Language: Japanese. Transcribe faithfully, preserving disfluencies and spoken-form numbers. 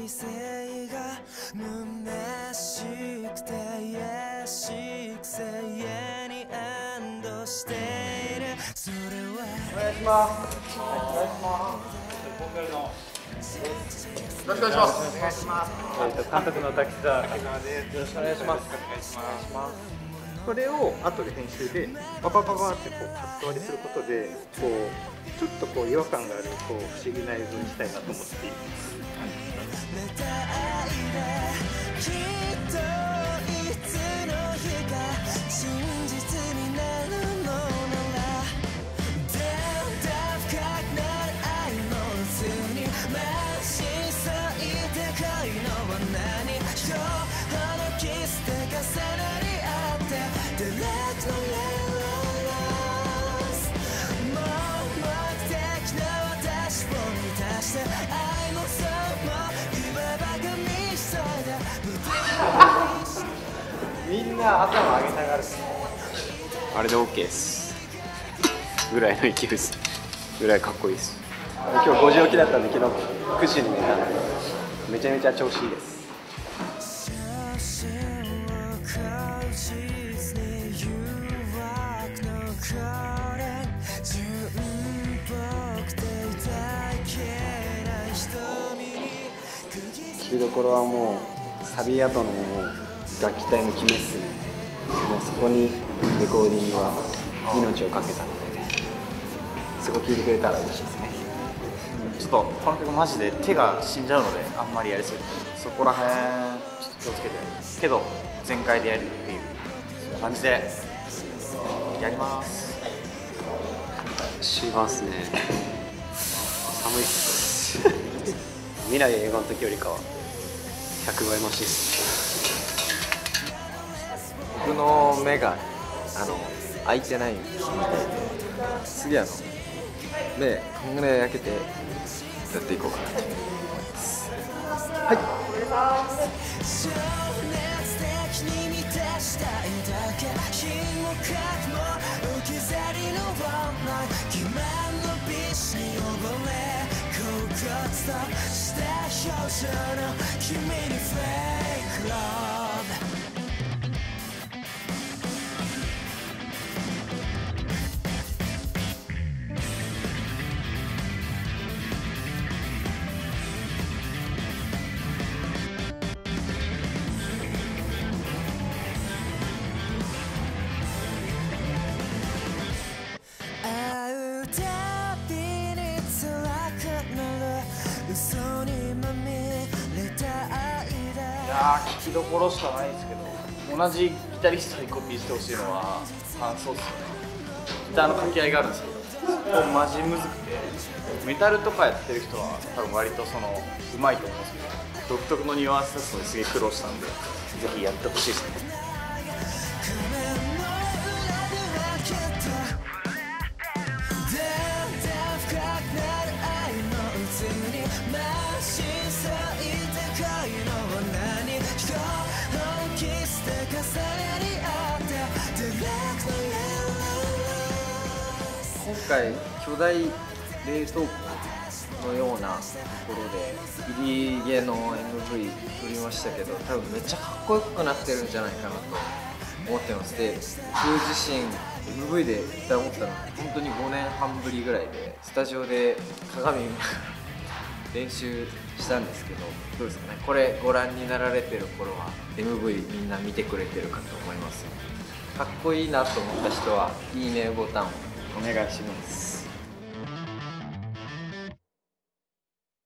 性が虚しくて癒しくせ家にエンドしているそれはお願いします。お願いします。ボーカルのよろしくお願いします。お願いします。えっと監督の滝沢明です。よろしくお願いします。お願いします。これを後で編集でパパパパってこうカット割りすることでこうちょっとこう違和感があるこう不思議な映像にしたいなと思っています。みんな頭上げたがる。 あれで OK ですぐらいの勢いですぐらいかっこいいです。今日ごじ起きだったんで昨日くじに寝たんでめちゃめちゃ調子いいです。聴きどころはもうサビ後の楽器隊の決めっすね。もうそこにレコーディングは命をかけたのでそこ聴いてくれたら嬉しいですね。 ちょっとこの曲マジで手が死んじゃうのであんまりやりすぎてそこら辺ちょっと気をつけてけど全開でやるっていう感じでやります。 しますね。寒いっす未来映画の時よりかはひゃくばい増しです。 僕の目があの開いてないみたいで次あの目こんぐらい開けてやっていこうかなと思います。はい。 聴きどころしかないですけど同じギタリストにコピーしてほしいのは感想っすよね。ギターの掛け合いがあるんですけどそこマジむずくてメタルとかやってる人は多分割とそのうまいと思うんですけど独特のニュアンス出すのにすげえ苦労したんでぜひやってほしいですね。 今回巨大冷凍庫のようなところで入り毛の エムブイ 撮りましたけど多分めっちゃかっこよくなってるんじゃないかなと思ってます。で僕自身 エムブイ でギター持ったのは本当にごねんはんぶりぐらいでスタジオで鏡見ながら練習したんですけどどうですかね。これご覧になられてる頃は エムブイ みんな見てくれてるかと思います。かっこいいなと思った人はいいねボタンをお願いします。